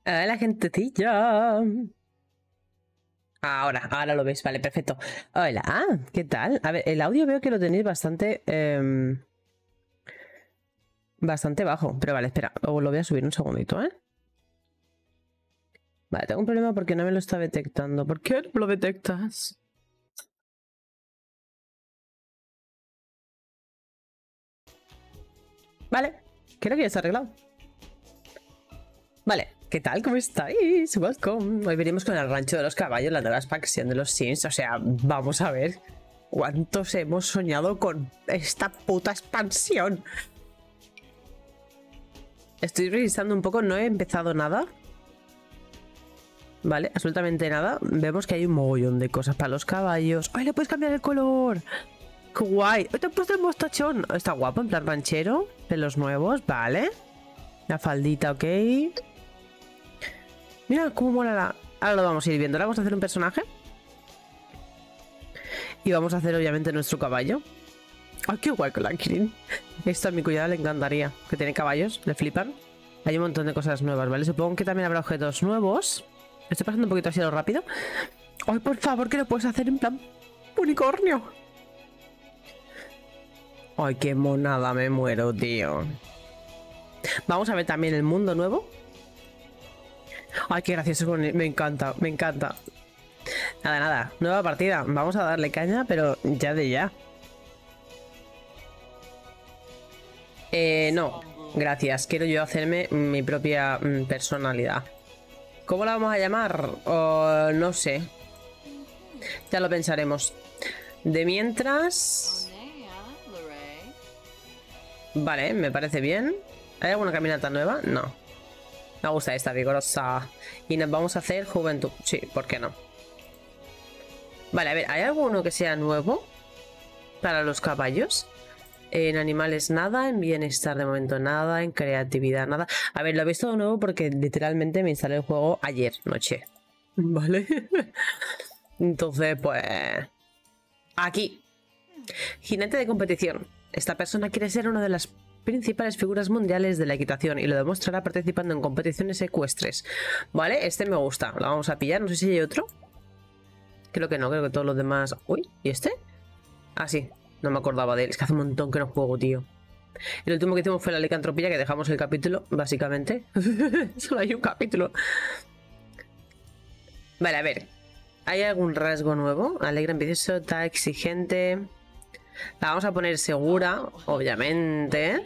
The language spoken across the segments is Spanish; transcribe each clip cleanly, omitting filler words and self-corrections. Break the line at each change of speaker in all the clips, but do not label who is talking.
Hola, gentecilla. Ahora lo ves, vale, perfecto. Hola, ¿qué tal? A ver, el audio veo que lo tenéis bastante bastante bajo, pero vale, espera, lo voy a subir un segundito, ¿eh? Vale, tengo un problema porque no me lo está detectando. ¿Por qué no lo detectas? Vale, creo que ya está arreglado. Vale, ¿qué tal? ¿Cómo estáis? Welcome. Hoy venimos con el rancho de los caballos, la nueva expansión de los Sims. O sea, vamos a ver cuántos hemos soñado con esta puta expansión. Estoy revisando un poco, no he empezado nada. Vale, absolutamente nada. Vemos que hay un mogollón de cosas para los caballos. ¡Ay, le puedes cambiar el color! ¡Qué guay! ¡Hoy te he puesto el mostachón! Está guapo, en plan ranchero. Pelos nuevos, vale. La faldita, ok. Mira cómo mola la... Ahora lo vamos a ir viendo. Ahora vamos a hacer un personaje. Y vamos a hacer, obviamente, nuestro caballo. ¡Ay, qué guay con la Kirin! Esto a mi cuñada le encantaría. Que tiene caballos, le flipan. Hay un montón de cosas nuevas, ¿vale? Supongo que también habrá objetos nuevos. Estoy pasando un poquito así a lo rápido. ¡Ay, por favor, que lo puedes hacer en plan unicornio! ¡Ay, qué monada! Me muero, tío. Vamos a ver también el mundo nuevo. ¡Ay, qué gracioso! Me encanta, me encanta. Nada. Nueva partida. Vamos a darle caña, pero ya de ya. No. Gracias. Quiero yo hacerme mi propia personalidad. ¿Cómo la vamos a llamar? No sé. Ya lo pensaremos. De mientras... Vale, me parece bien. ¿Hay alguna caminata nueva? No. Me gusta esta, vigorosa. Y nos vamos a hacer juventud. Sí, ¿por qué no? Vale, a ver, ¿hay alguno que sea nuevo para los caballos? En animales nada, en bienestar de momento nada, en creatividad nada. A ver, lo he visto de nuevo porque literalmente me instalé el juego ayer noche. Vale. Entonces, pues... Aquí. Jinete de competición. Esta persona quiere ser una de las principales figuras mundiales de la equitación y lo demostrará participando en competiciones ecuestres. Vale, este me gusta. Lo vamos a pillar. No sé si hay otro. Creo que no, creo que todos los demás... Uy, ¿y este? Ah, sí. No me acordaba de él. Es que hace un montón que no juego, tío. El último que hicimos fue la licantropía, que dejamos el capítulo, básicamente. Solo hay un capítulo. Vale, a ver. ¿Hay algún rasgo nuevo? Alegre, ambicioso, está exigente. La vamos a poner segura, obviamente.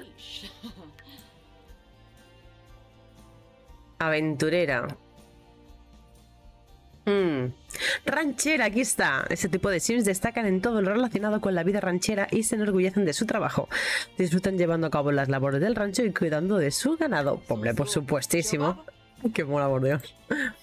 Aventurera. Ranchera, aquí está. Este tipo de sims destacan en todo lo relacionado con la vida ranchera y se enorgullecen de su trabajo. Disfrutan llevando a cabo las labores del rancho y cuidando de su ganado. Hombre, por supuestísimo. Qué mola, por Dios.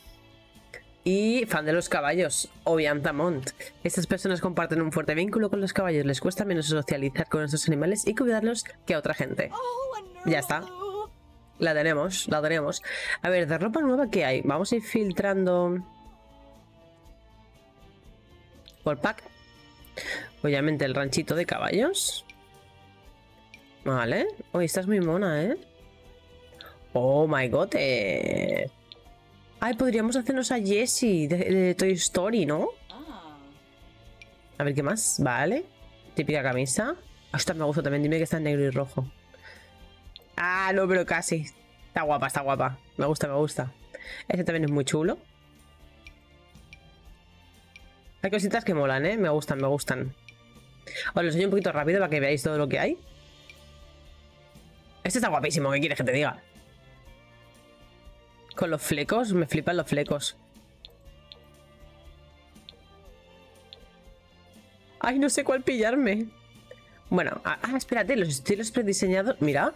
Y fan de los caballos, Obiantamont. Estas personas comparten un fuerte vínculo con los caballos. Les cuesta menos socializar con estos animales y cuidarlos que a otra gente. Ya está. La tenemos, la tenemos. A ver, de ropa nueva, ¿qué hay? Vamos a ir filtrando... por pack. Obviamente el ranchito de caballos. Vale. Uy, esta es muy mona, ¿eh? Oh my god. Ay, podríamos hacernos a Jessie de Toy Story, ¿no? A ver qué más. Vale. Típica camisa. Esta me gusta también. Dime que está en negro y rojo. Ah, no, pero casi. Está guapa, está guapa. Me gusta, me gusta. Este también es muy chulo. Hay cositas que molan, ¿eh? Me gustan, me gustan. Os lo enseño un poquito rápido para que veáis todo lo que hay. Este está guapísimo, ¿qué quieres que te diga? Con los flecos, me flipan los flecos. Ay, no sé cuál pillarme. Bueno, espérate, los estilos prediseñados. Mira.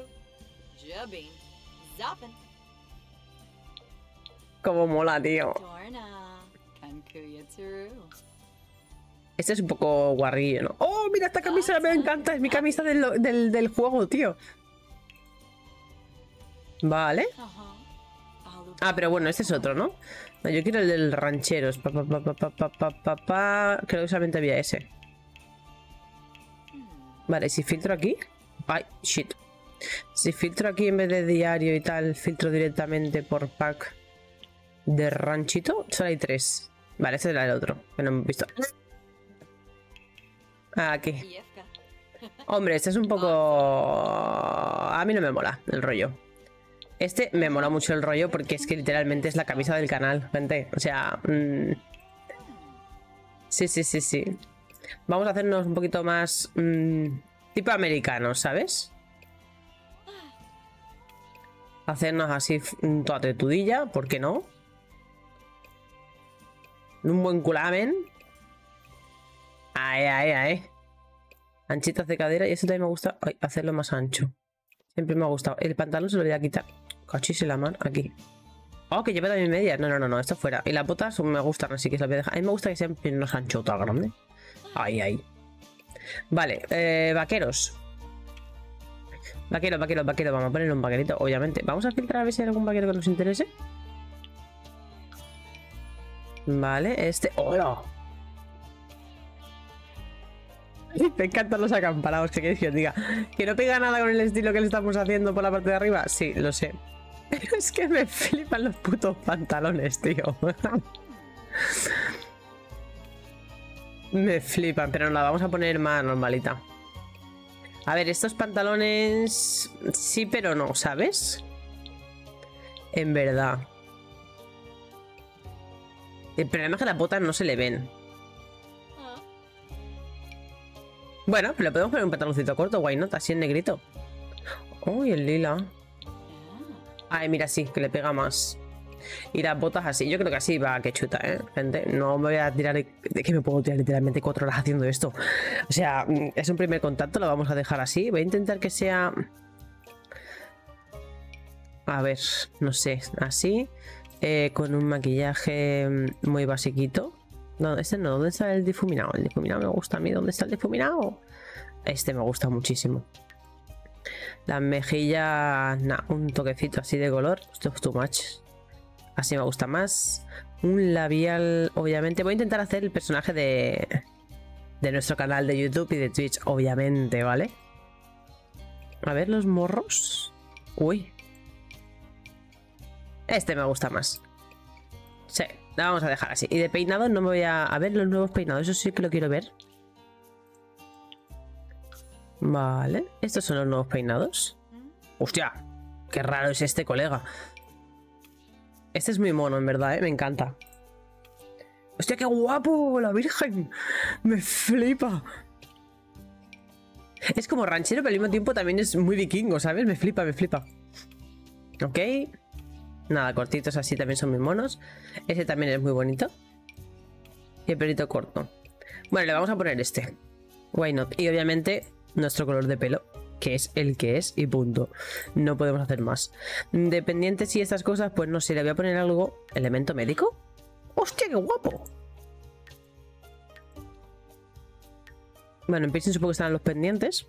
Cómo mola, tío. Este es un poco guarrillo, ¿no? ¡Oh, mira esta camisa! Me encanta, es mi camisa del juego, tío. Vale. Ah, pero bueno, este es otro, ¿no? No, yo quiero el del rancheros. Creo que solamente había ese. Vale, si filtro aquí... Ay, shit. Si filtro aquí en vez de diario y tal, filtro directamente por pack de ranchito, solo hay 3. Vale, este era el otro, que no hemos visto. Aquí. Hombre, este es un poco... A mí no me mola el rollo. Este me mola mucho el rollo porque es que literalmente es la camisa del canal, gente. O sea... Sí. Vamos a hacernos un poquito más... tipo americanos, ¿sabes? Hacernos así toda tetudilla, ¿por qué no? Un buen culamen. Ahí. Anchitas de cadera. Y eso también me gusta hacerlo más ancho. Siempre me ha gustado. El pantalón se lo voy a quitar. Cachis en la mano. Aquí. Oh, que lleve también medias. No. Esto fuera. Y las botas me gustan, así que se las voy a dejar. A mí me gusta que sean unos anchotas grandes. Ahí. Vale. Vaqueros. Vaquero. Vamos a ponerle un vaquerito, obviamente. Vamos a filtrar a ver si hay algún vaquero que nos interese. Vale, este... ¡Hola! Me encantan los acampanados, que queréis que os diga. ¿Que no pega nada con el estilo que le estamos haciendo por la parte de arriba? Sí, lo sé. Pero es que me flipan los putos pantalones, tío. Me flipan, pero nos la vamos a poner más normalita. A ver, estos pantalones... Sí, pero no, ¿sabes? En verdad. El problema es que las botas no se le ven. Bueno, le podemos poner un pantaloncito corto, why not, así en negrito. Uy, el lila. Ay, mira, sí, que le pega más. Y las botas así, yo creo que así va que chuta, gente. No me voy a tirar de que me puedo tirar literalmente 4 horas haciendo esto. O sea, es un primer contacto, lo vamos a dejar así. Voy a intentar que sea... A ver, no sé, así. Con un maquillaje muy basiquito. No, este no, ¿dónde está el difuminado? El difuminado me gusta a mí. ¿Dónde está el difuminado? Este me gusta muchísimo. Las mejillas, un toquecito así de color. Esto es too much. Así me gusta más. Un labial, obviamente. Voy a intentar hacer el personaje de nuestro canal de YouTube y de Twitch, obviamente, ¿vale? A ver los morros. Uy. Este me gusta más. Sí, la vamos a dejar así. Y de peinado no me voy a ver los nuevos peinados. Eso sí que lo quiero ver. Vale. Estos son los nuevos peinados. ¡Hostia! Qué raro es este, colega. Este es muy mono, en verdad, me encanta. ¡Hostia, qué guapo! ¡La Virgen! ¡Me flipa! Es como ranchero, pero al mismo tiempo también es muy vikingo, ¿sabes? Me flipa. Ok. Nada, cortitos así también son muy monos. Ese también es muy bonito. Y el pelito corto. Bueno, le vamos a poner este. Why not? Y obviamente nuestro color de pelo, que es el que es y punto. No podemos hacer más. Dependientes y estas cosas, pues no sé, le voy a poner algo. ¿Elemento médico? ¡Hostia, qué guapo! Bueno, en piercing supongo que están los pendientes.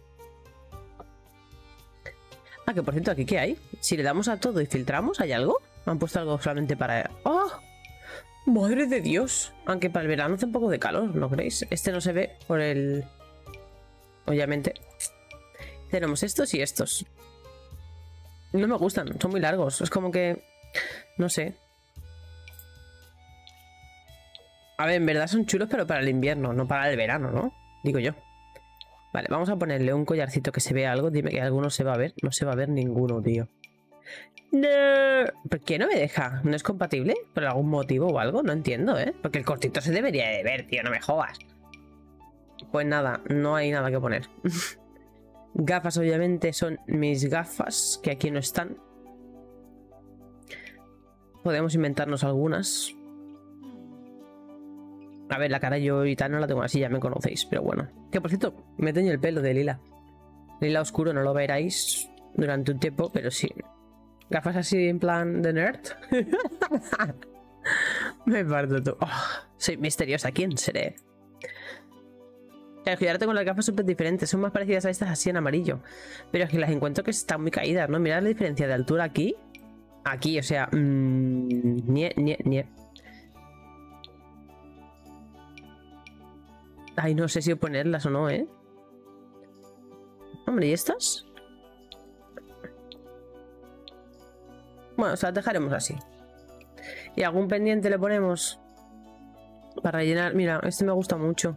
Ah, que por cierto, ¿aquí qué hay? Si le damos a todo y filtramos, ¿hay algo? Me han puesto algo solamente para... ¡Oh! ¡Madre de Dios! Aunque para el verano hace un poco de calor, ¿no creéis? Este no se ve por el... Obviamente. Tenemos estos y estos. No me gustan, son muy largos. Es como que... No sé. A ver, en verdad son chulos, pero para el invierno, no para el verano, ¿no? Digo yo. Vale, vamos a ponerle un collarcito que se vea algo. Dime que alguno se va a ver. No se va a ver ninguno, tío. No. ¿Por qué no me deja? ¿No es compatible? ¿Por algún motivo o algo? No entiendo, ¿eh? Porque el cortito se debería de ver, tío. No me jodas. Pues nada, no hay nada que poner. Gafas, obviamente, son mis gafas, que aquí no están. Podemos inventarnos algunas. A ver, la cara yo ahorita no la tengo así, ya me conocéis, pero bueno. Que por cierto, me teño el pelo de lila. Lila oscuro, no lo veréis durante un tiempo, pero sí. Gafas así en plan de nerd. Me parto tú. Oh, soy misteriosa, ¿quién seré? Claro, que ahora tengo las gafas súper diferentes, son más parecidas a estas así en amarillo. Pero es que las encuentro que están muy caídas, ¿no? Mirad la diferencia de altura aquí. Aquí, o sea... nie. Ay, no sé si ponerlas o no, ¿eh? Hombre, ¿y estas? Bueno, o sea, dejaremos así. Y algún pendiente le ponemos para rellenar. Mira, este me gusta mucho.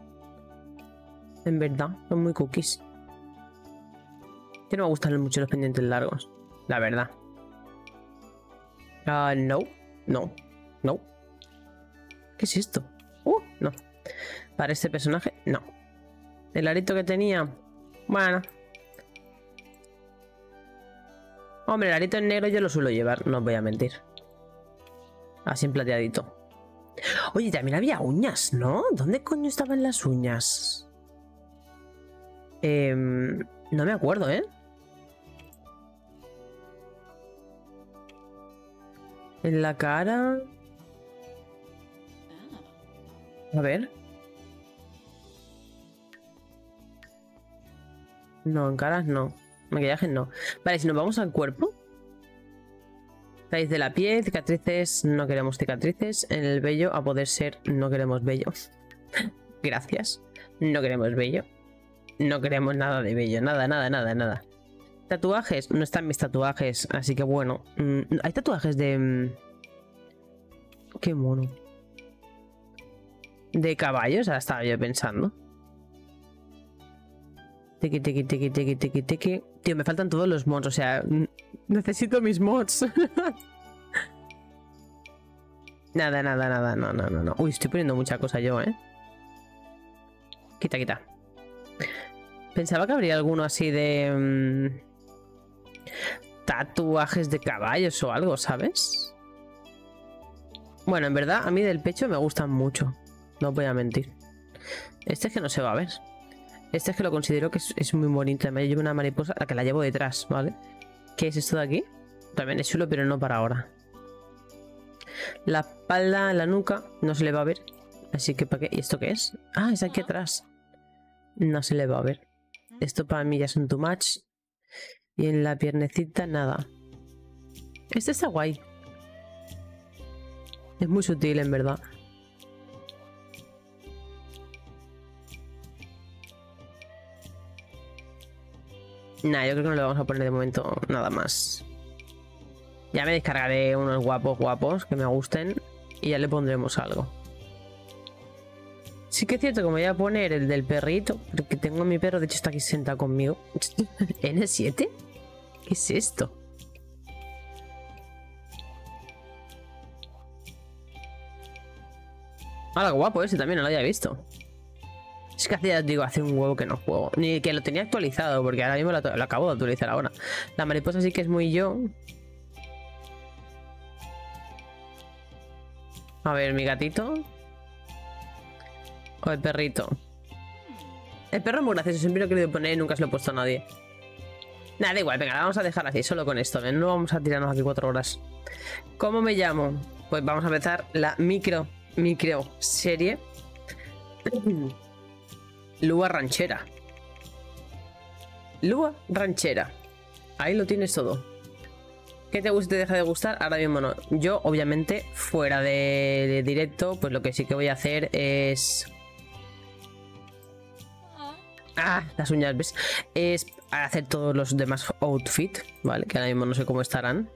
En verdad, son muy cookies. Que no me gustan mucho los pendientes largos, la verdad. No. ¿Qué es esto? No. Para este personaje, no. El arito que tenía, bueno. Hombre, el arito en negro yo lo suelo llevar, no os voy a mentir. Así en plateadito. Oye, también había uñas, ¿no? ¿Dónde coño estaban las uñas? No me acuerdo, ¿eh? En la cara... A ver. No, en caras no. Maquillaje no. Vale, si nos vamos al cuerpo. Raíz de la piel, cicatrices, no queremos cicatrices. En el vello, a poder ser, no queremos vello. Gracias. No queremos vello. No queremos nada de vello. Nada. Tatuajes, no están mis tatuajes. Así que bueno. Hay tatuajes de... Qué mono. De caballos, ahora estaba yo pensando. Tiki. Tío, me faltan todos los mods, o sea, necesito mis mods. Nada, no. Uy, estoy poniendo mucha cosa yo, ¿eh? Quita. Pensaba que habría alguno así de... tatuajes de caballos o algo, ¿sabes? Bueno, en verdad, a mí del pecho me gustan mucho. No os voy a mentir. Este es que no se va a ver. Este es que lo considero que es muy bonito. Además, yo llevo una mariposa, la que la llevo detrás, ¿vale? ¿Qué es esto de aquí? También es chulo, pero no para ahora. La espalda, la nuca, no se le va a ver. Así que ¿para qué? ¿Y esto qué es? Ah, es aquí atrás. No se le va a ver. Esto para mí ya es un too much. Y en la piernecita, nada. Este está guay. Es muy sutil, en verdad. Nah, yo creo que no le vamos a poner de momento nada más. Ya me descargaré unos guapos que me gusten y ya le pondremos algo. Sí que es cierto que me voy a poner el del perrito, porque tengo a mi perro, de hecho está aquí sentado conmigo. ¿N7? ¿Qué es esto? Ah, guapo ese también, no lo había visto. Es que hace un huevo que no juego. Ni que lo tenía actualizado, porque ahora mismo lo acabo de actualizar ahora. La mariposa sí que es muy yo. A ver, mi gatito. O el perrito. El perro es muy gracioso, siempre lo he querido poner y nunca se lo he puesto a nadie. Nada, da igual, venga, la vamos a dejar así, solo con esto. No vamos a tirarnos aquí 4 horas. ¿Cómo me llamo? Pues vamos a empezar la micro serie. Lua Ranchera. Lua Ranchera. Ahí lo tienes todo. ¿Qué te gusta y te deja de gustar? Ahora mismo no. Yo, obviamente, fuera de directo, pues lo que sí que voy a hacer es... las uñas, ¿ves? Es hacer todos los demás outfits, ¿vale? Que ahora mismo no sé cómo estarán.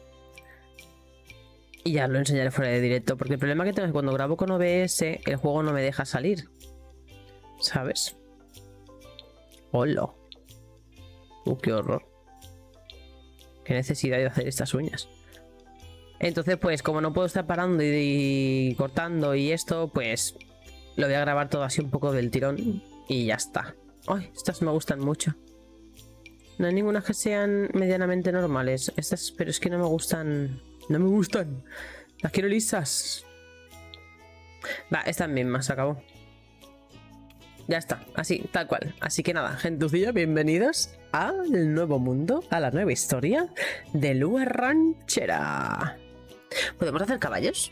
Y ya lo enseñaré fuera de directo. Porque el problema que tengo es que cuando grabo con OBS, el juego no me deja salir. ¿Sabes? ¡Hola! ¡Qué horror! ¡Qué necesidad de hacer estas uñas! Entonces, pues, como no puedo estar parando y cortando y esto, pues... Lo voy a grabar todo así un poco del tirón. Y ya está. ¡Ay! Estas me gustan mucho. No hay ninguna que sean medianamente normales. Estas, pero es que no me gustan... No me gustan. Las quiero lisas. Va, estas mismas, se acabó. Ya está, así, tal cual. Así que nada, gentucilla, bienvenidos al nuevo mundo, a la nueva historia de Lua Ranchera. ¿Podemos hacer caballos?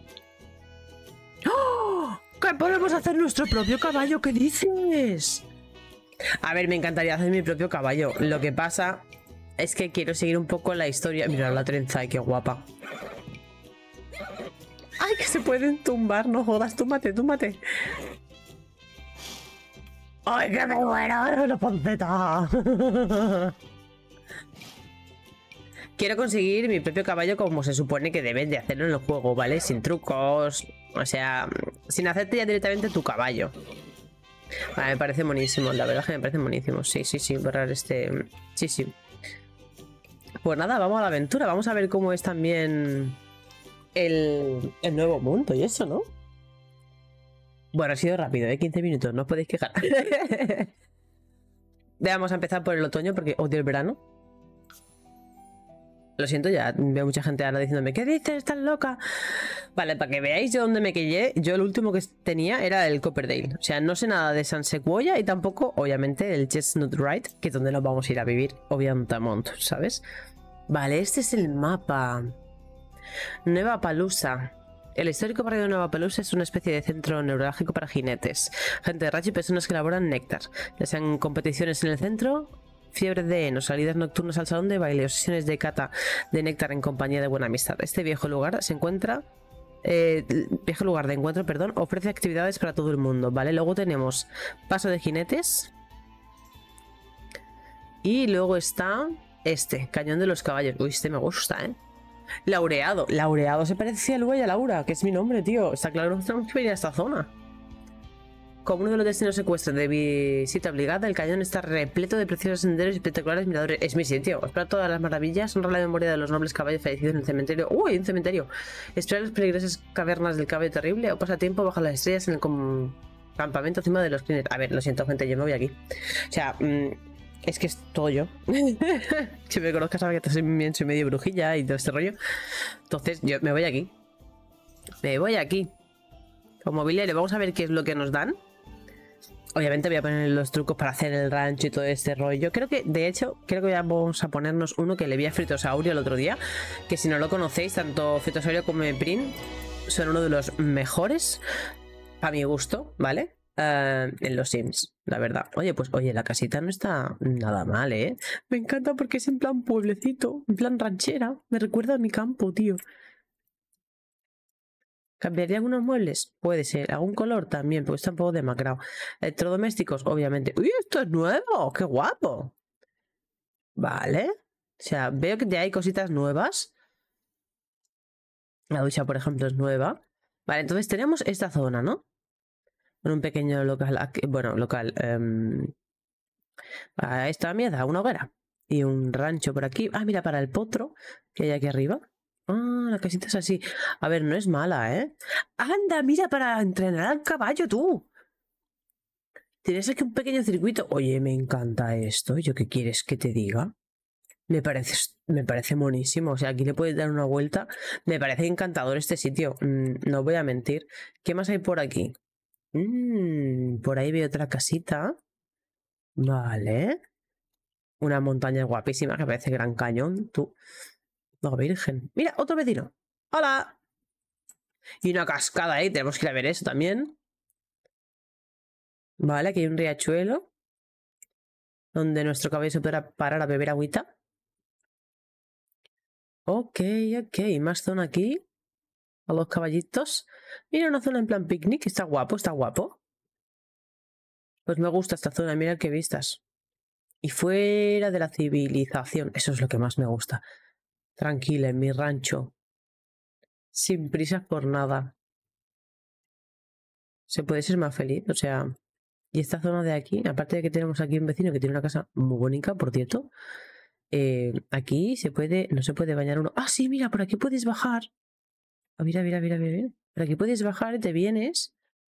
¡Oh! ¿Que podemos hacer nuestro propio caballo? ¿Qué dices? A ver, me encantaría hacer mi propio caballo. Lo que pasa es que quiero seguir un poco la historia. Mira la trenza, ay, qué guapa. ¡Ay, que se pueden tumbar! No jodas, túmbate. ¡Ay, que me muero! ¡La panceta! quiero conseguir mi propio caballo como se supone que debes de hacerlo en el juego, ¿vale? Sin trucos, o sea, sin hacerte ya directamente tu caballo. Vale, me parece buenísimo, la verdad es que me parece buenísimo. Sí, sí, sí, borrar este... Sí, sí. Pues nada, vamos a la aventura, vamos a ver cómo es también el nuevo mundo y eso, ¿no? Bueno, ha sido rápido, 15 minutos, no os podéis quejar. Vamos a empezar por el otoño porque odio el verano. Lo siento, ya veo mucha gente ahora diciéndome, ¿qué dices? ¿Estás loca? Vale, para que veáis yo dónde me quedé, yo el último que tenía era el Copperdale. O sea, no sé nada de San Sequoia y tampoco, obviamente, el Chestnut Ride, que es donde nos vamos a ir a vivir, Oviantamont, ¿sabes? Vale, este es el mapa. Nueva Palusa. El histórico barrio de Nueva Pelusa es una especie de centro neurálgico para jinetes, gente de rancho y personas que elaboran néctar. Ya sean competiciones en el centro, fiebre de heno, salidas nocturnas al salón de baile o sesiones de cata de néctar en compañía de buena amistad. Este viejo lugar se encuentra... viejo lugar de encuentro, perdón, ofrece actividades para todo el mundo, ¿vale? Luego tenemos paso de jinetes. Y luego está este, cañón de los caballos. Uy, este me gusta, ¿eh? Laureado. Laureado se parece al güey a Laura, que es mi nombre, tío. Está claro que tenemos que venir a esta zona. Como uno de los destinos secuestros de visita obligada, el cañón está repleto de preciosos senderos y espectaculares miradores. Es mi sitio. Espera todas las maravillas. Honra la memoria de los nobles caballos fallecidos en el cementerio. ¡Uy! Un cementerio. Espera las peligrosas cavernas del caballo terrible o pasa tiempo bajo las estrellas en el campamento encima de los clines. A ver, lo siento, gente, yo me voy aquí. O sea, es que es todo yo. Si me conozcas sabes que soy medio brujilla y todo este rollo. Entonces yo me voy aquí. Me voy aquí. Con mobiliario. Vamos a ver qué es lo que nos dan. Obviamente voy a poner los trucos para hacer el rancho y todo este rollo. Creo que, de hecho, creo que ya vamos a ponernos uno que le vi a Fritosaurio el otro día. Que si no lo conocéis, tanto Fritosaurio como Meprin son uno de los mejores, a mi gusto, ¿vale? En los Sims, la verdad. Oye, pues oye, la casita no está nada mal, ¿eh? Me encanta porque es en plan pueblecito, en plan ranchera. Me recuerda a mi campo, tío. ¿Cambiaría algunos muebles? Puede ser. ¿Algún color? También, porque está un poco demacrado. Electrodomésticos, obviamente. ¡Uy, esto es nuevo! ¡Qué guapo! Vale. O sea, veo que ya hay cositas nuevas. La ducha, por ejemplo, es nueva. Vale, entonces tenemos esta zona, ¿no? Con un pequeño local aquí, bueno, local. Esta mierda, una hoguera. Y un rancho por aquí. Ah, mira, para el potro que hay aquí arriba. Ah, la casita es así. A ver, no es mala, ¿eh? ¡Anda, mira, para entrenar al caballo, tú! Tienes aquí un pequeño circuito. Oye, me encanta esto. ¿Yo qué quieres que te diga? Me parece monísimo. O sea, aquí le puedes dar una vuelta. Me parece encantador este sitio. No voy a mentir. ¿Qué más hay por aquí? Por ahí veo otra casita. Vale. Una montaña guapísima que parece Gran Cañón. Tú. No, virgen. Mira, otro vecino. ¡Hola! Y una cascada ahí. Tenemos que ir a ver eso también. Vale, aquí hay un riachuelo. Donde nuestro caballo se podrá parar a beber agüita. Ok, ok. Más zona aquí. A los caballitos. Mira, una zona en plan picnic. Está guapo, está guapo. Pues me gusta esta zona. Mira qué vistas. Y fuera de la civilización. Eso es lo que más me gusta. Tranquila, en mi rancho. Sin prisas por nada. Se puede ser más feliz. O sea... Y esta zona de aquí, aparte de que tenemos aquí un vecino que tiene una casa muy bonita, por cierto. Aquí se puede... No se puede bañar uno. ¡Ah, sí! Mira, por aquí puedes bajar. Ah, mira, mira, mira, mira, mira. Por aquí puedes bajar y te vienes.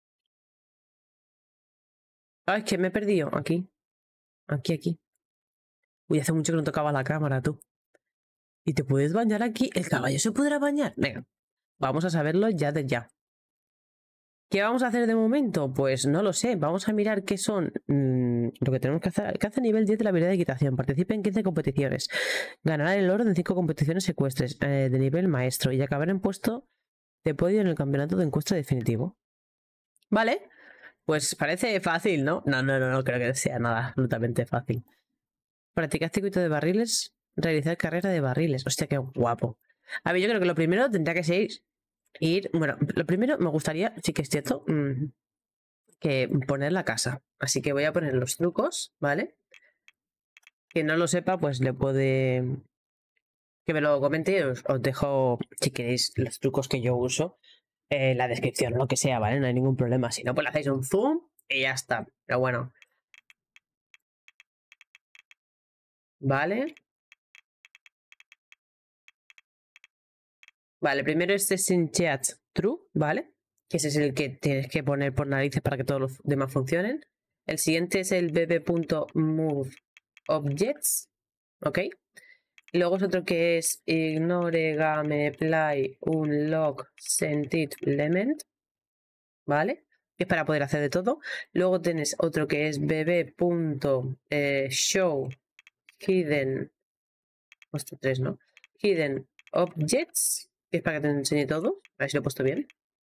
Ah, es que me he perdido. Aquí. Aquí. Uy, hace mucho que no tocaba la cámara, tú. Y te puedes bañar aquí. ¿El caballo se podrá bañar? Venga, vamos a saberlo ya de ya. ¿Qué vamos a hacer de momento? Pues no lo sé. Vamos a mirar qué son lo que tenemos que hacer. Alcanza nivel 10 de la habilidad de equitación. Participa en 15 competiciones. Ganará el oro en 5 competiciones secuestres de nivel maestro. Y acabar en puesto de podio en el campeonato de encuesta definitivo. Vale. Pues parece fácil, ¿no? No creo que sea nada absolutamente fácil. Practicar circuito de barriles. Realizar carrera de barriles. Hostia, qué guapo. A ver, yo creo que lo primero tendría que ser ir... Bueno, lo primero me gustaría, sí que es cierto, que poner la casa. Así que voy a poner los trucos, ¿vale? Quien no lo sepa, pues le puede que me lo comente y os dejo, si queréis, los trucos que yo uso en la descripción, lo que sea, ¿vale? No hay ningún problema. Si no, pues le hacéis un zoom y ya está. Pero bueno. Vale. Vale, primero este sin chat true, ¿vale? Que ese es el que tienes que poner por narices para que todos los demás funcionen. El siguiente es el bb.moveObjects, ¿ok? Luego es otro que es ignore gameplay unlock sentit element, ¿vale? Que es para poder hacer de todo. Luego tienes otro que es bb.show hidden, puesto 3, ¿no? Hidden objects, que es para que te enseñe todo. A ver si lo he puesto bien.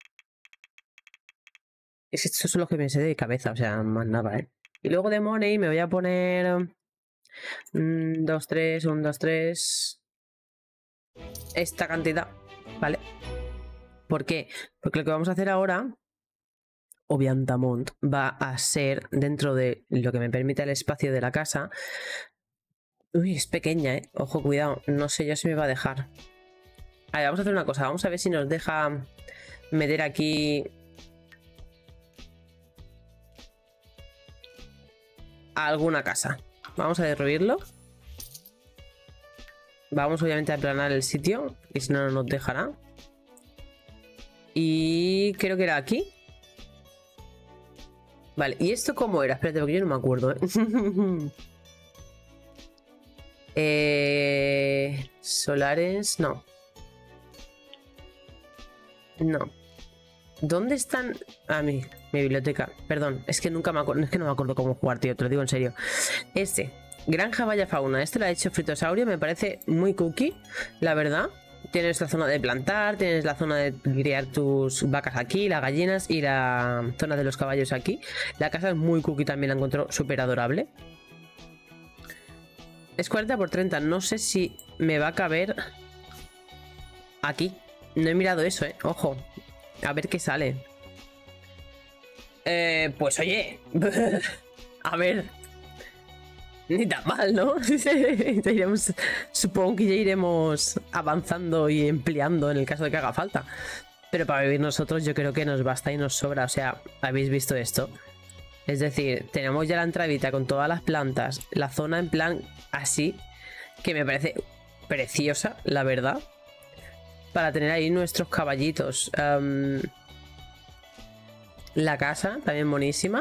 Es que estos son los que me sé de cabeza, o sea, más nada, ¿eh? Y luego de money me voy a poner 2, 3, 1, 2, 3. Esta cantidad, ¿vale? ¿Por qué? Porque lo que vamos a hacer ahora, obviamente, va a ser dentro de lo que me permite el espacio de la casa. Uy, es pequeña, ¿eh? Ojo, cuidado. No sé yo si me va a dejar. A ver, vamos a hacer una cosa. Vamos a ver si nos deja meter aquí alguna casa. Vamos a derruirlo. Vamos obviamente a aplanar el sitio, y si no, no nos dejará. Y creo que era aquí. Vale, ¿y esto cómo era? Espérate, porque yo no me acuerdo, ¿eh? Solares, no. No. ¿Dónde están? Ah, mi biblioteca. Perdón, es que nunca me acuerdo. Es que no me acuerdo cómo jugar, tío. Te lo digo en serio. Granja Vaya Fauna. Este lo ha hecho Fritosaurio. Me parece muy cookie, la verdad. Tienes la zona de plantar, tienes la zona de criar tus vacas aquí, las gallinas y la zona de los caballos aquí. La casa es muy cookie también, la encuentro súper adorable. Es 40 por 30. No sé si me va a caber aquí. No he mirado eso, Ojo. A ver qué sale. Pues oye. A ver. Ni tan mal, ¿no? Supongo que ya iremos avanzando y empleando en el caso de que haga falta. Pero para vivir nosotros yo creo que nos basta y nos sobra. O sea, ¿habéis visto esto? Es decir, tenemos ya la entradita con todas las plantas. La zona en plan así, que me parece preciosa, la verdad. Para tener ahí nuestros caballitos. La casa, también buenísima.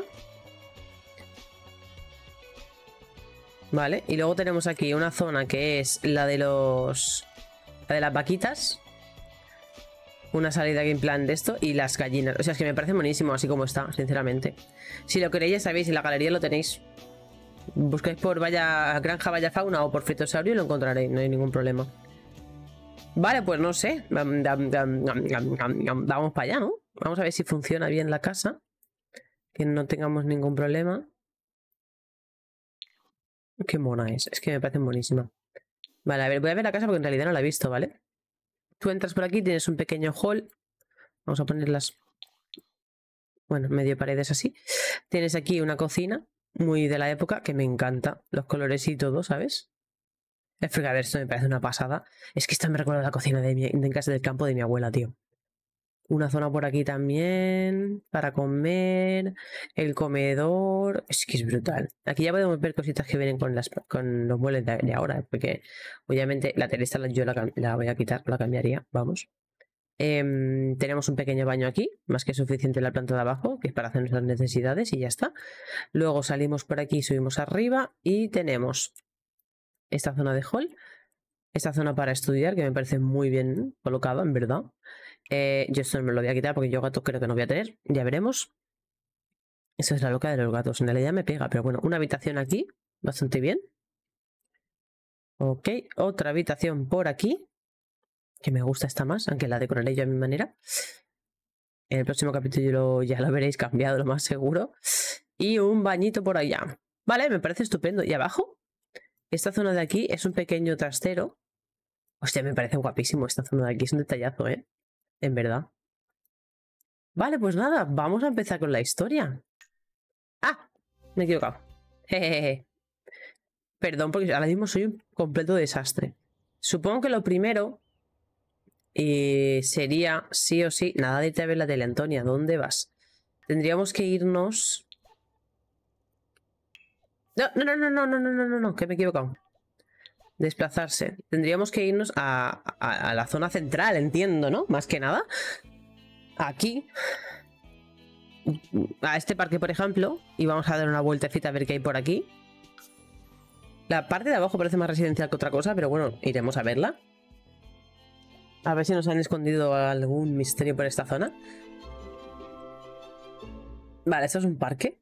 Vale, y luego tenemos aquí una zona que es la de las vaquitas. Una salida aquí en plan de esto y las gallinas. O sea, es que me parece buenísimo así como está, sinceramente. Si lo queréis, ya sabéis, en la galería lo tenéis. Buscáis por Granja Vaya Fauna o por Fritosaurio y lo encontraréis, no hay ningún problema. Vale, pues no sé. Vamos para allá, ¿no? Vamos a ver si funciona bien la casa. Que no tengamos ningún problema. Qué mona es que me parece buenísima. Vale, a ver, voy a ver la casa porque en realidad no la he visto, ¿vale? Tú entras por aquí, tienes un pequeño hall. Vamos a ponerlas, bueno, medio paredes así. Tienes aquí una cocina muy de la época que me encanta. Los colores y todo, ¿sabes? El fregadero, esto me parece una pasada. Es que esta me recuerda a la cocina de casa del campo de mi abuela, tío. Una zona por aquí también para comer, el comedor, es que es brutal. Aquí ya podemos ver cositas que vienen con los muebles de ahora, porque obviamente la tele esta yo la voy a quitar, la cambiaría, vamos. Tenemos un pequeño baño aquí, más que suficiente en la planta de abajo, que es para hacer nuestras necesidades y ya está. Luego salimos por aquí, subimos arriba y tenemos esta zona de hall. Esta zona para estudiar, que me parece muy bien colocada, en verdad. Yo esto no me lo voy a quitar porque yo gatos creo que no voy a tener. Ya veremos. Esa es la loca de los gatos. En realidad me pega, pero bueno, una habitación aquí. Bastante bien. Ok, otra habitación por aquí. Que me gusta esta más, aunque la decoraré yo a mi manera. En el próximo capítulo ya lo veréis cambiado, lo más seguro. Y un bañito por allá. Vale, me parece estupendo. ¿Y abajo? Esta zona de aquí es un pequeño trastero. Hostia, me parece guapísimo esta zona de aquí. Es un detallazo, en verdad. Vale, pues nada, vamos a empezar con la historia. ¡Ah! Me he equivocado. Jejeje. Perdón, porque ahora mismo soy un completo desastre. Supongo que lo primero sería, sí o sí, nada de irte a ver la tele, Antonia. ¿Dónde vas? Tendríamos que irnos... No, no, no, no, no, no, no, no, no, no, que me he equivocado. Desplazarse. Tendríamos que irnos a la zona central, entiendo, ¿no? Más que nada. Aquí. A este parque, por ejemplo. Y vamos a dar una vueltecita a ver qué hay por aquí. La parte de abajo parece más residencial que otra cosa, pero bueno, iremos a verla. A ver si nos han escondido algún misterio por esta zona. Vale, esto es un parque.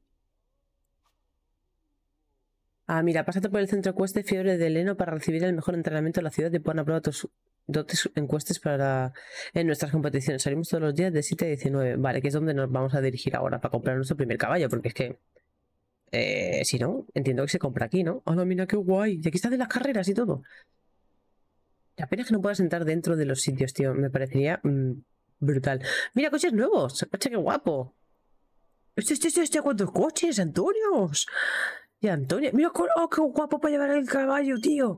Ah, mira, pásate por el centro Ecuestre Fiebre de Leno para recibir el mejor entrenamiento de la ciudad y puedan aprobar tus dotes encuestas en nuestras competiciones. Salimos todos los días de 7 a 19. Vale, que es donde nos vamos a dirigir ahora para comprar nuestro primer caballo, porque es que... si no, entiendo que se compra aquí, ¿no? ¡Hola, mira qué guay! Y aquí está de las carreras y todo. La pena es que no puedas entrar dentro de los sitios, tío. Me parecería brutal. ¡Mira, coches nuevos! ¡Coche, qué guapo! ¿Cuántos coches, Antonios? Y Antonia, mira, oh, qué guapo para llevar el caballo, tío.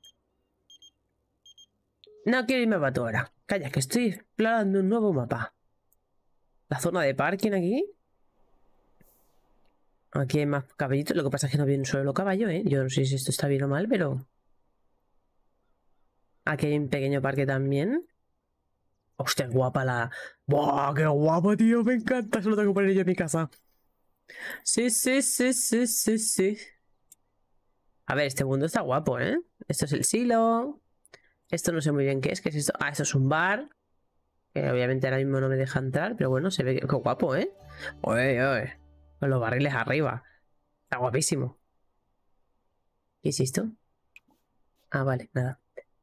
No quiero irme a Batora. Calla, que estoy explorando un nuevo mapa. La zona de parking aquí. Aquí hay más caballitos. Lo que pasa es que no viene un solo caballo, ¿eh? Yo no sé si esto está bien o mal, pero... Aquí hay un pequeño parque también. Hostia, guapa la... ¡Buah, qué guapo, tío! Me encanta. Eso lo tengo que poner yo en mi casa. Sí, sí, sí, sí, sí, sí. A ver, este mundo está guapo, ¿eh? Esto es el silo. Esto no sé muy bien qué es. ¿Qué es esto? Ah, esto es un bar. Que obviamente ahora mismo no me deja entrar, pero bueno, se ve que guapo, ¿eh? Oye, oye. Con los barriles arriba. Está guapísimo. ¿Qué es esto? Ah, vale, nada.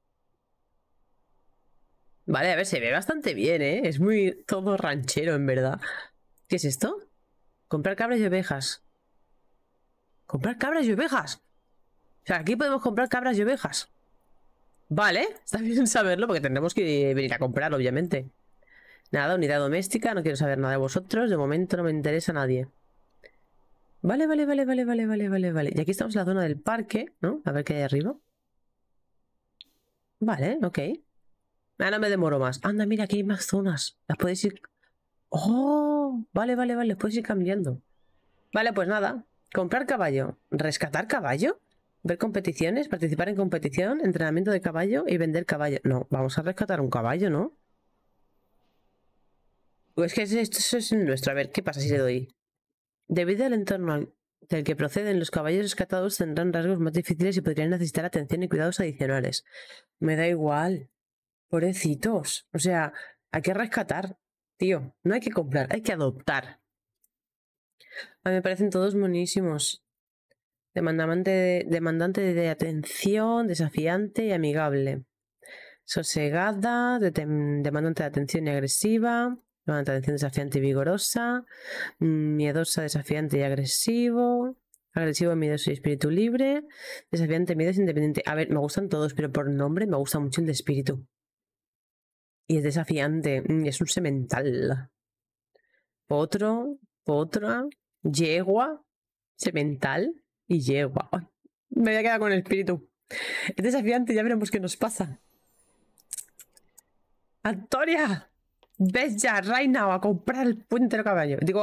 Vale, a ver, se ve bastante bien, ¿eh? Es muy todo ranchero, en verdad. ¿Qué es esto? Comprar cabras y ovejas. ¿Comprar cabras y ovejas? O sea, aquí podemos comprar cabras y ovejas. Vale, está bien saberlo porque tendremos que venir a comprar, obviamente. Nada, unidad doméstica, no quiero saber nada de vosotros. De momento no me interesa a nadie. Vale, vale, vale, vale, vale, vale, vale, vale. Y aquí estamos en la zona del parque, ¿no? A ver qué hay arriba. Vale, ok. Ah, no me demoro más. Anda, mira, aquí hay más zonas. Las podéis ir... ¡Oh! Vale, vale, vale, las podéis ir cambiando. Vale, pues nada. Comprar caballo. ¿Rescatar caballo? Ver competiciones, participar en competición, entrenamiento de caballo y vender caballo. No, vamos a rescatar un caballo, ¿no? Pues que esto es nuestro. A ver, ¿qué pasa si le doy? Debido al entorno del que proceden, los caballos rescatados tendrán rasgos más difíciles y podrían necesitar atención y cuidados adicionales. Me da igual. Pobrecitos. O sea, hay que rescatar. Tío, no hay que comprar, hay que adoptar. A mí me parecen todos monísimos. Demandante de atención, desafiante y amigable. Sosegada, demandante de atención y agresiva. Demandante de atención desafiante y vigorosa. Miedosa, desafiante y agresivo. Agresivo, miedoso y espíritu libre. Desafiante, miedoso, independiente. A ver, me gustan todos, pero por nombre me gusta mucho el de espíritu. Y es desafiante. Es un semental. Potra, yegua, semental y yegua. Ay, me voy a quedar con el espíritu. Es desafiante, ya veremos qué nos pasa. ¡Antonia! ¡Ves ya, right now, a comprar el puentero caballo! Digo,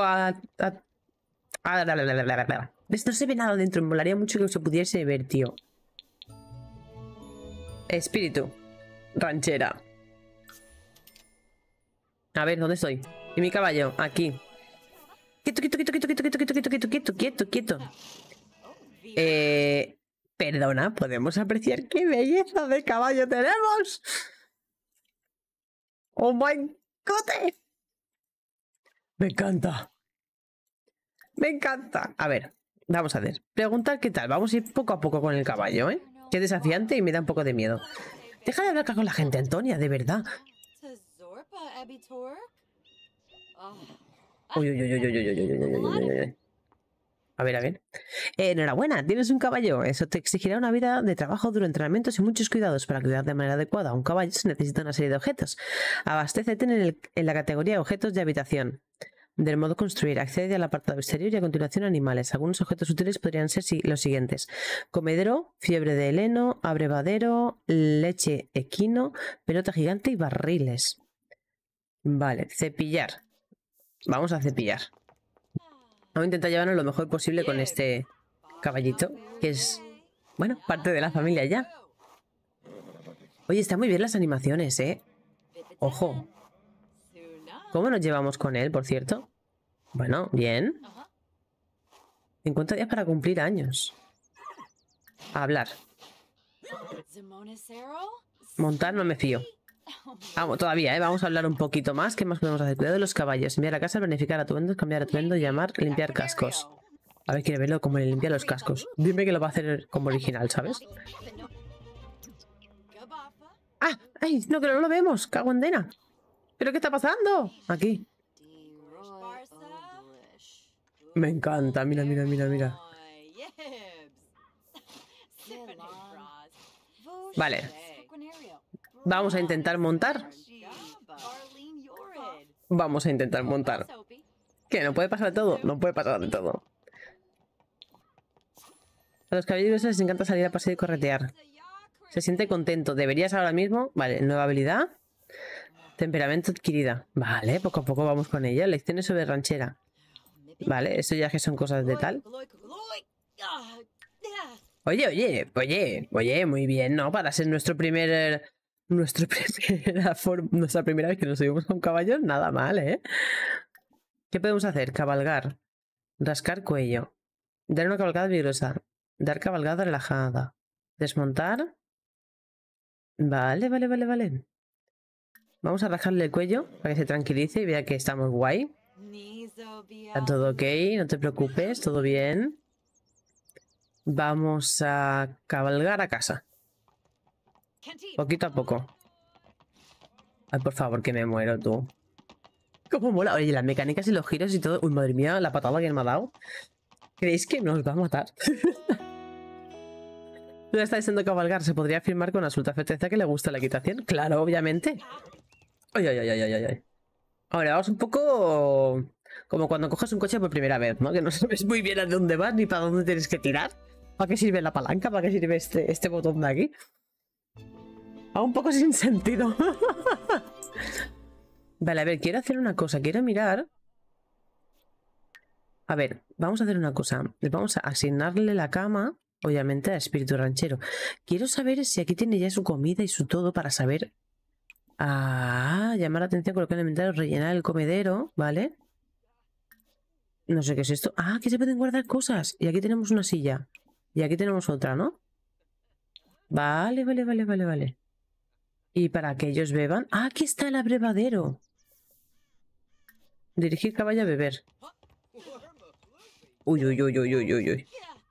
¿Ves? No se ve nada dentro, me molaría mucho que se pudiese ver, tío. Espíritu. Ranchera. A ver, ¿dónde estoy? ¿Y mi caballo? Aquí. Quieto, quieto, quieto, quieto, quieto, quieto, quieto, quieto, quieto, quieto, quieto. Perdona, ¿podemos apreciar qué belleza de caballo tenemos? ¡Oh my God! Me encanta. Me encanta. A ver, vamos a ver. Preguntar qué tal. Vamos a ir poco a poco con el caballo, ¿eh? Que es desafiante y me da un poco de miedo. Deja de hablar con la gente, Antonia, de verdad. Uy, uy, uy, uy, uy, uy, uy, uy, uy, uy, uy. A ver, a ver. Enhorabuena, tienes un caballo. Eso te exigirá una vida de trabajo duro, entrenamientos y muchos cuidados. Para cuidar de manera adecuada a un caballo se necesita una serie de objetos. Abastécete en la categoría de objetos de habitación. Del modo construir, accede al apartado exterior y a continuación animales. Algunos objetos útiles podrían ser los siguientes: comedero, fiebre de heleno, abrevadero, leche equino, pelota gigante y barriles. Vale, cepillar. Vamos a cepillar. Vamos a intentar llevarnos lo mejor posible con este caballito, que es, bueno, parte de la familia ya. Oye, están muy bien las animaciones, ¿eh? Ojo. ¿Cómo nos llevamos con él, por cierto? Bueno, bien. 50 días para cumplir años. Hablar. Montar no me fío. Vamos, todavía, ¿eh? Vamos a hablar un poquito más. ¿Qué más podemos hacer? Cuidado de los caballos. Enviar a casa, planificar atuendos, cambiar atuendo, llamar, limpiar cascos. A ver, quiero verlo como le limpia los cascos. Dime que lo va a hacer como original, ¿sabes? ¡Ah! ¡Ay! No, que no lo vemos. ¡Cago en Dena! ¿Pero qué está pasando? Aquí. Me encanta. Mira, mira, mira, mira. Vale. Vamos a intentar montar. Vamos a intentar montar. ¿Qué? ¿No puede pasar de todo? No puede pasar de todo. A los caballeros les encanta salir a pasear y corretear. Se siente contento. ¿Deberías ahora mismo? Vale, nueva habilidad. Temperamento adquirida. Vale, poco a poco vamos con ella. Lecciones sobre ranchera. Vale, eso ya que son cosas de tal. Oye, oye, oye, oye, muy bien, ¿no? Para ser nuestra primera vez que nos subimos a un caballo, nada mal, ¿eh? ¿Qué podemos hacer? Cabalgar. Rascar cuello. Dar una cabalgada vigorosa. Dar cabalgada relajada. Desmontar. Vale, vale, vale, vale. Vamos a rascarle el cuello para que se tranquilice y vea que estamos guay. Está todo ok, no te preocupes, todo bien. Vamos a cabalgar a casa. Poquito a poco. Ay, por favor, que me muero, tú. Cómo mola. Oye, las mecánicas y los giros y todo. Uy, madre mía, la patada que me ha dado. ¿Creéis que nos va a matar? No está diciendo cabalgar. ¿Se podría afirmar con absoluta certeza que le gusta la equitación? Claro, obviamente. Ay, ay, ay, ay, ay, ay. Ahora, vamos un poco como cuando coges un coche por primera vez, ¿no? Que no sabes muy bien a dónde vas ni para dónde tienes que tirar. ¿Para qué sirve la palanca? ¿Para qué sirve este botón de aquí? Va un poco sin sentido. Vale, a ver, quiero hacer una cosa. Quiero mirar. A ver, vamos a hacer una cosa. Vamos a asignarle la cama, obviamente, a Espíritu Ranchero. Quiero saber si aquí tiene ya su comida y su todo para saber... Ah, llamar la atención, colocar el inventario, rellenar el comedero, ¿vale? No sé qué es esto. Ah, aquí se pueden guardar cosas. Y aquí tenemos una silla. Y aquí tenemos otra, ¿no? Vale, vale, vale, vale, vale. Y para que ellos beban... Ah, aquí está el abrevadero. Dirigir caballo a beber. Uy, uy, uy, uy, uy, uy, uy.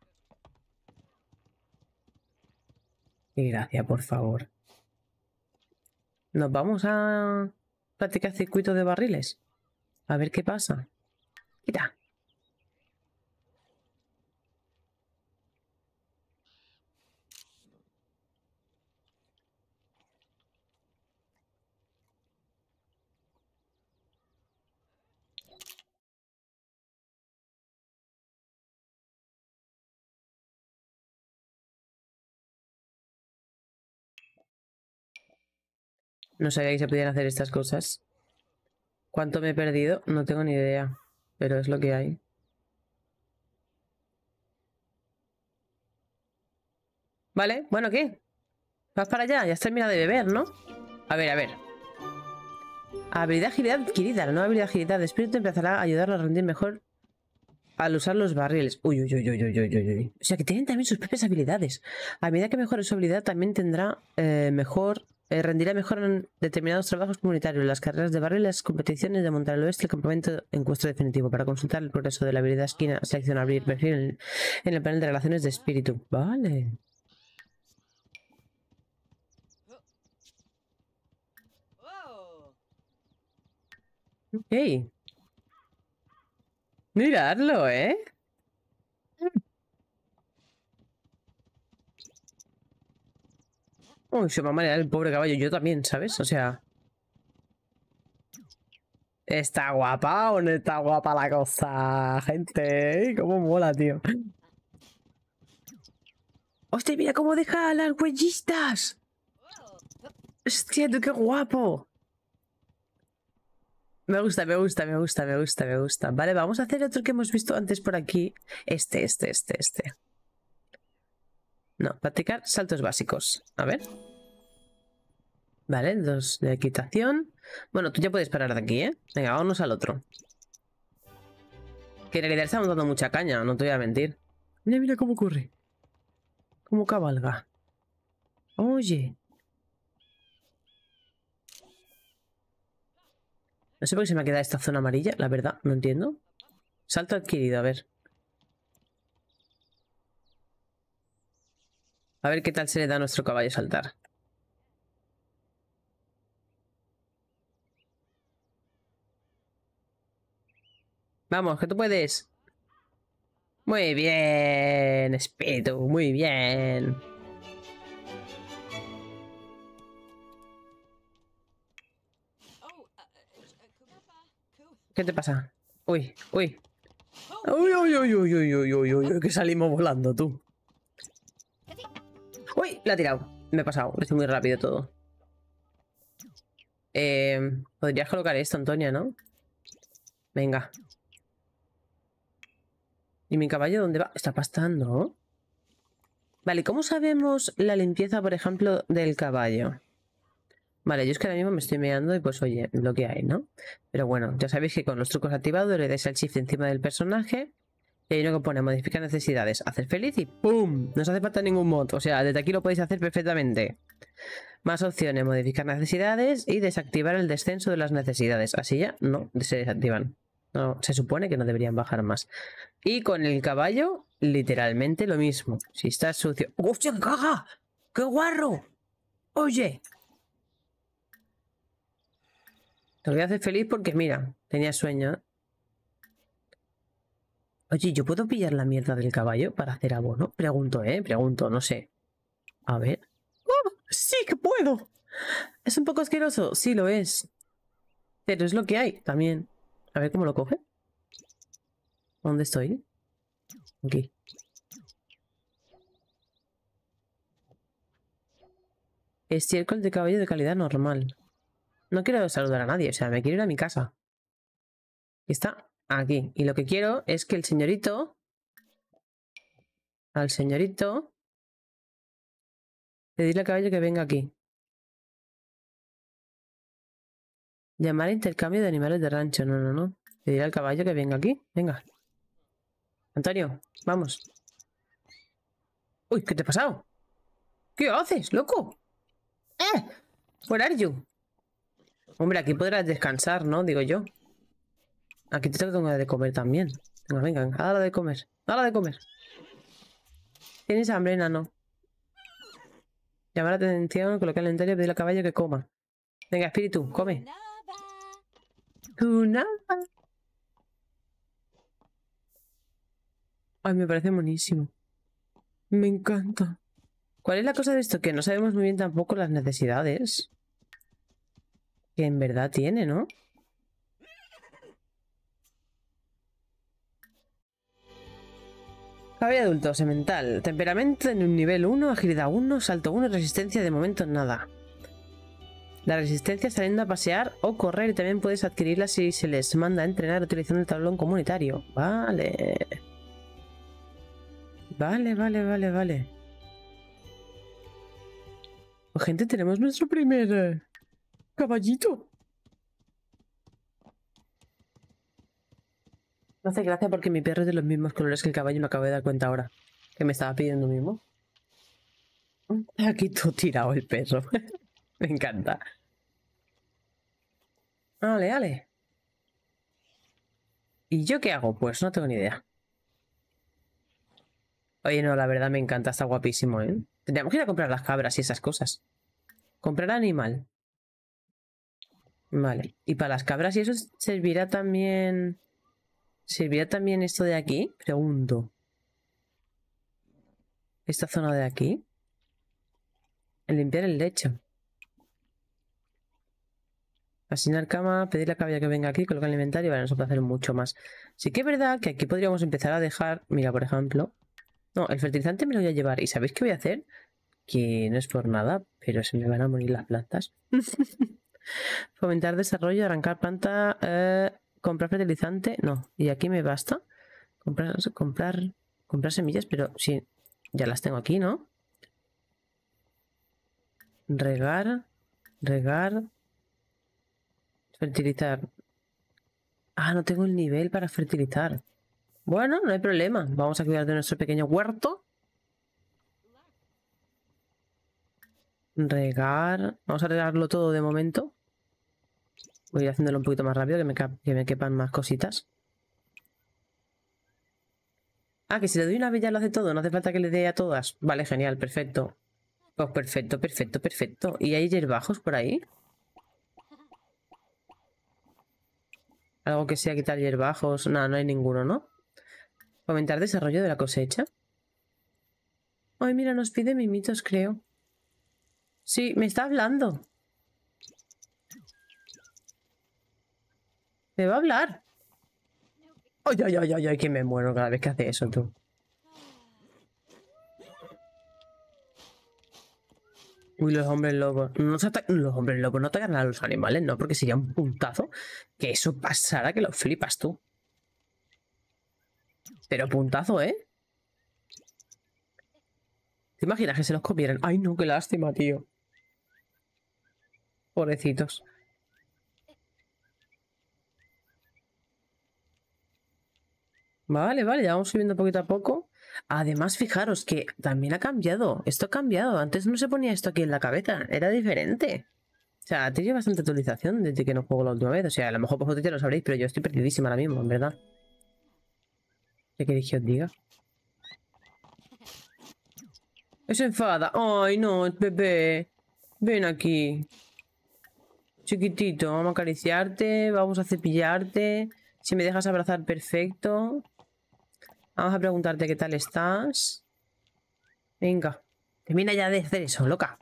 Qué gracia, por favor. Nos vamos a practicar circuito de barriles. A ver qué pasa. Mira. No sabía que se podían hacer estas cosas. ¿Cuánto me he perdido? No tengo ni idea. Pero es lo que hay. Vale, bueno, ¿qué? ¿Vas para allá? Ya has terminado de beber, ¿no? A ver, a ver. Habilidad agilidad adquirida. La nueva habilidad agilidad de espíritu empezará a ayudarlo a rendir mejor al usar los barriles. Uy, uy, uy, uy, uy, uy, uy, uy. O sea, que tienen también sus propias habilidades. A medida que mejore su habilidad, también tendrá rendirá mejor en determinados trabajos comunitarios, las carreras de barril, las competiciones de montar al oeste, el campamento en encuentro definitivo. Para consultar el progreso de la habilidad esquina, selecciona abrir perfil en el panel de relaciones de espíritu. Vale. Ok. Miradlo, ¿eh? Uy, se va a marear el pobre caballo. Yo también, ¿sabes? O sea... ¿Está guapa o no está guapa la cosa, gente? ¿Cómo mola, tío? ¡Hostia, mira cómo deja las huellistas! ¡Hostia, tú qué guapo! Me gusta, me gusta, me gusta, me gusta, me gusta. Vale, vamos a hacer otro que hemos visto antes por aquí. Este. No, practicar saltos básicos. A ver. Vale, 2 de equitación. Bueno, tú ya puedes parar de aquí, ¿eh? Venga, vámonos al otro. Que en realidad estamos dando mucha caña, no te voy a mentir. Mira, mira cómo corre. Cómo cabalga. Oye. No sé por qué se me ha quedado esta zona amarilla, la verdad, no entiendo. Salto adquirido, a ver. A ver qué tal se le da a nuestro caballo saltar. Vamos, que tú puedes. Muy bien, espíritu, muy bien. ¿Qué te pasa? Uy, uy. Uy, uy, uy, uy, uy, uy, uy, uy, que salimos volando, tú. Uy, la ha tirado. Me he pasado, lo he hecho muy rápido todo. Podrías colocar esto, Antonia, ¿no? Venga. ¿Y mi caballo dónde va? Está pastando. Vale, ¿cómo sabemos la limpieza, por ejemplo, del caballo? Vale, yo es que ahora mismo me estoy meando y pues oye, lo que hay, ¿no? Pero bueno, ya sabéis que con los trucos activados le dais el shift encima del personaje y hay uno que pone modificar necesidades, hacer feliz y ¡pum! No os hace falta ningún mod, o sea, desde aquí lo podéis hacer perfectamente. Más opciones, modificar necesidades y desactivar el descenso de las necesidades. Así ya no se desactivan. No, se supone que no deberían bajar más. Y con el caballo, literalmente lo mismo. Si está sucio... ¡Hostia, qué caga! ¡Qué guarro! Oye, te voy a hacer feliz porque mira, tenía sueño. Oye, ¿yo puedo pillar la mierda del caballo para hacer abono? Pregunto, pregunto, no sé. A ver. ¡Oh! ¡Sí que puedo! ¿Es un poco asqueroso? Sí, lo es. Pero es lo que hay también. A ver cómo lo coge. ¿Dónde estoy? Aquí. Estiércol de caballo de calidad normal. No quiero saludar a nadie, o sea, me quiero ir a mi casa. Y está aquí. Y lo que quiero es que el señorito... Al señorito... Pedirle al caballo que venga aquí. Llamar a intercambio de animales de rancho. No, no, no. Pedirle al caballo que venga aquí. Venga. Antonio, vamos. Uy, ¿qué te ha pasado? ¿Qué haces, loco? ¡Eh! Where are you? Hombre, aquí podrás descansar, ¿no? Digo yo. Aquí te tengo de comer también. Venga, venga, a la de comer. A la de comer. ¿Tienes hambre, nano? Llamar la atención, colocar el inventario y pedirle al caballo que coma. Venga, espíritu, come. Una. Ay, me parece buenísimo. Me encanta. ¿Cuál es la cosa de esto? Que no sabemos muy bien tampoco las necesidades que en verdad tiene, ¿no? Caballo adulto, semental. Temperamento en un nivel 1, agilidad 1, salto 1, resistencia de momento nada. La resistencia saliendo a pasear o correr y también puedes adquirirla si se les manda a entrenar utilizando el tablón comunitario. Vale. Vale. Pues, gente, tenemos nuestro primer caballito. Me hace gracia porque mi perro es de los mismos colores que el caballo y me acabo de dar cuenta ahora. Que me estaba pidiendo mismo. Aquí todo tirado el perro. Me encanta. Vale. ¿Y yo qué hago? Pues no tengo ni idea. Oye, no, la verdad me encanta, está guapísimo, ¿eh? Tendríamos que ir a comprar las cabras y esas cosas. Comprar animal. Vale. ¿Y para las cabras y eso servirá también... ¿Servirá también esto de aquí? Pregunto. ¿Esta zona de aquí? El limpiar el lecho. Asignar cama, pedirle a Caballa que venga aquí, colocar el inventario. Vale, no se puede hacer mucho más. Sí que es verdad que aquí podríamos empezar a dejar... Mira, por ejemplo... No, el fertilizante me lo voy a llevar. ¿Y sabéis qué voy a hacer? Que no es por nada, pero se me van a morir las plantas. Fomentar desarrollo, arrancar planta... comprar fertilizante... No, y aquí me basta. Comprar semillas, pero sí, ya las tengo aquí, ¿no? Regar... Fertilizar. Ah, no tengo el nivel para fertilizar. Bueno, no hay problema. Vamos a cuidar de nuestro pequeño huerto. Regar. Vamos a regarlo todo de momento. Voy a ir haciéndolo un poquito más rápido, que me quepan más cositas. Ah, que si le doy una vez ya lo hace todo. No hace falta que le dé a todas. Vale, genial, perfecto. Pues perfecto, perfecto, perfecto. ¿Y hay hierbajos por ahí? Algo que sea quitar hierbajos. No, no hay ninguno, ¿no? Fomentar desarrollo de la cosecha. Ay, mira, nos pide mimitos, creo. Sí, me está hablando. ¿Me va a hablar? Ay, ay, ay, ay, ay, que me muero cada vez que hace eso, tú. Uy, los hombres lobos. Los hombres lobos no atacan a los animales, no, porque sería un puntazo que eso pasara que lo flipas tú. Pero puntazo, ¿eh? ¿Te imaginas que se los comieran? Ay, no, qué lástima, tío. Pobrecitos. Vale, vale, ya vamos subiendo poquito a poco. Además, fijaros que también ha cambiado. Esto ha cambiado. Antes no se ponía esto aquí en la cabeza. Era diferente. O sea, ha tenido bastante actualización desde que no juego la última vez. O sea, a lo mejor vosotros ya lo sabréis, pero yo estoy perdidísima ahora mismo, en verdad. ¿Qué queréis que os diga? Se enfada. Ay, no, bebé. Ven aquí. Chiquitito, vamos a acariciarte, vamos a cepillarte. Si me dejas abrazar, perfecto. Vamos a preguntarte qué tal estás. Venga. Termina ya de hacer eso, loca.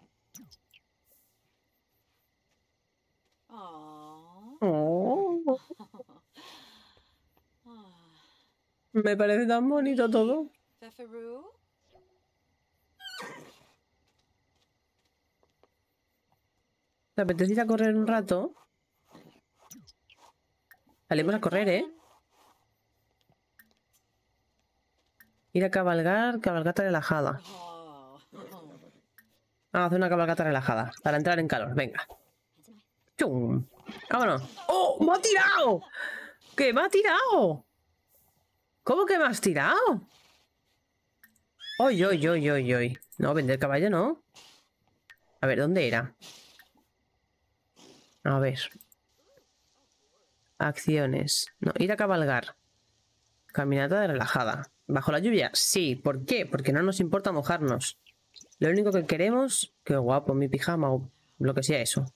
Oh. Me parece tan bonito todo. ¿Te apetece ir a correr un rato? Salimos a correr, ¿eh? Ir a cabalgar, cabalgata relajada. Vamos a hacer una cabalgata relajada para entrar en calor, venga. ¡Chum! ¡Vámonos! ¡Oh! ¡Me ha tirado! ¿Qué me ha tirado? ¿Cómo que me has tirado? ¡Oy, oy, oy, oy, oy! No, vender caballo no. A ver, ¿dónde era? A ver. Acciones. No, ir a cabalgar. Caminata de relajada. ¿Bajo la lluvia? Sí. ¿Por qué? Porque no nos importa mojarnos. Lo único que queremos... Qué guapo, mi pijama o lo que sea eso.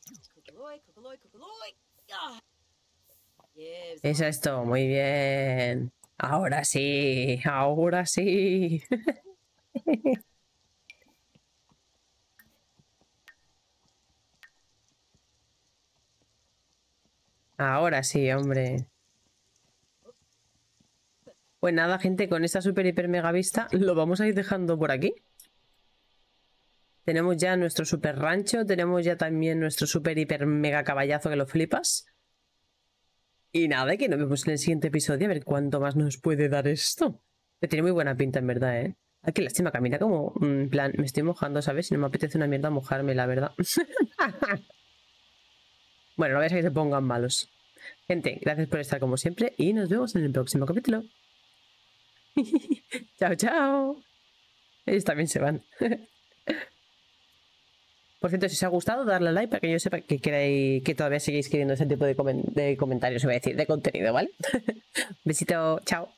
Es esto, muy bien. Ahora sí, ahora sí. Ahora sí, hombre. Pues nada, gente, con esta super hiper mega vista lo vamos a ir dejando por aquí. Tenemos ya nuestro super rancho, tenemos ya también nuestro super hiper mega caballazo que lo flipas. Y nada, que nos vemos en el siguiente episodio a ver cuánto más nos puede dar esto. Que tiene muy buena pinta, en verdad, ¿eh? Ay, qué lástima, camina como, en plan, me estoy mojando, ¿sabes? Y no me apetece una mierda mojarme, la verdad. Bueno, no veas que se pongan malos. Gente, gracias por estar como siempre y nos vemos en el próximo capítulo. Chao, chao. Ellos también se van. Por cierto, si os ha gustado, darle a like para que yo sepa que queréis, que todavía seguís queriendo ese tipo de comentarios, iba a decir, de contenido, ¿vale? Besito, chao.